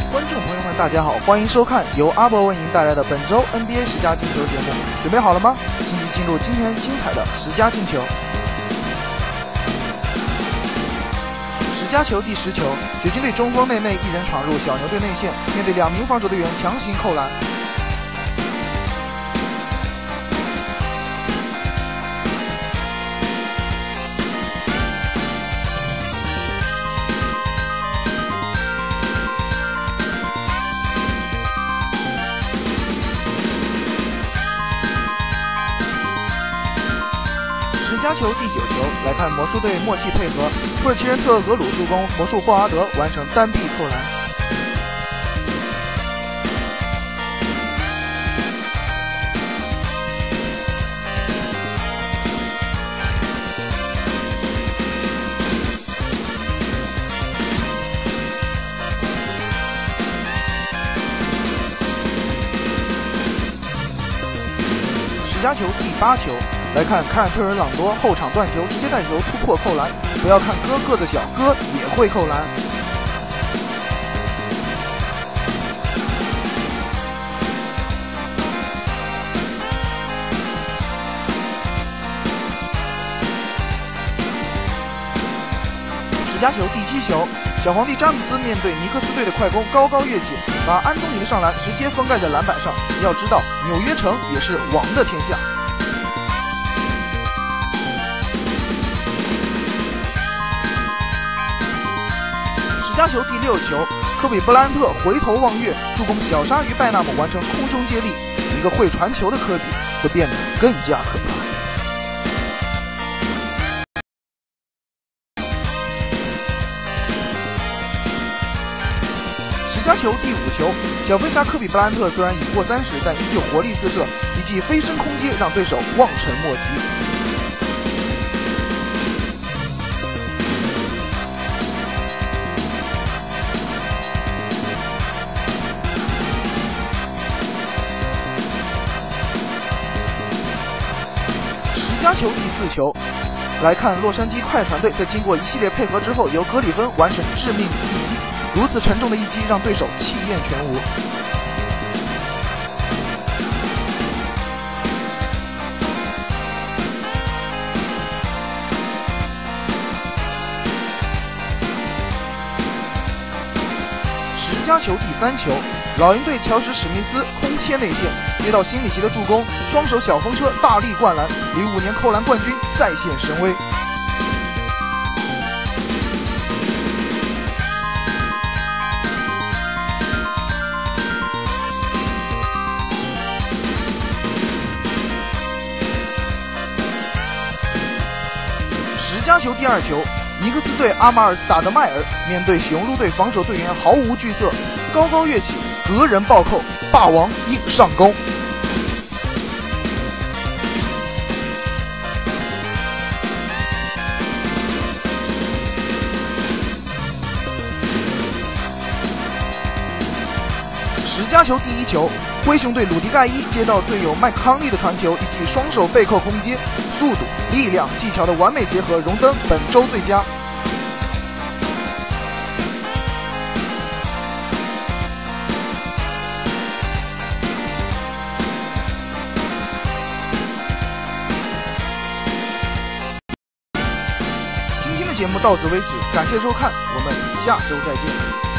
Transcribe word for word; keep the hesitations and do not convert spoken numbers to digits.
观众朋友们，大家好，欢迎收看由阿伯为您带来的本周 N B A 十佳进球节目。准备好了吗？积极进入今天精彩的十佳进球。十佳球第十球，掘金队中锋内内一人闯入小牛队内线，面对两名防守队员强行扣篮。十佳球第九球，来看魔术队默契配合，土耳其人特厄格鲁助攻魔术霍华德完成单臂扣篮。十佳球第八球。来看凯尔特人朗多后场断球，直接带球突破扣篮。不要看哥个子小，哥也会扣篮。十佳球第七球，小皇帝詹姆斯面对尼克斯队的快攻高高跃起，把安东尼的上篮直接封盖在篮板上。要知道，纽约城也是王的天下。十佳球第六球，科比布莱恩特回头望月，助攻小鲨鱼拜纳姆完成空中接力。一个会传球的科比会变得更加可怕。十佳球第五球，小飞侠科比布莱恩特虽然已过三十，但依旧活力四射，一记飞身空接让对手望尘莫及。十佳球第四球，来看洛杉矶快船队在经过一系列配合之后，由格里芬完成致命一击。如此沉重的一击让对手气焰全无。十佳球第三球，老鹰队乔什史密斯空切内线，接到辛里奇的助攻，双手小风车大力灌篮，零五年扣篮冠军再现神威。十佳球第二球，尼克斯队阿马尔斯塔德迈尔面对雄鹿队防守队员毫无惧色，高高跃起，隔人暴扣，霸王硬上弓。十佳球第一球，灰熊队鲁迪盖伊接到队友麦克康利的传球，一记双手背扣空接，速度、力量、技巧的完美结合，荣登本周最佳。今天的节目到此为止，感谢收看，我们下周再见。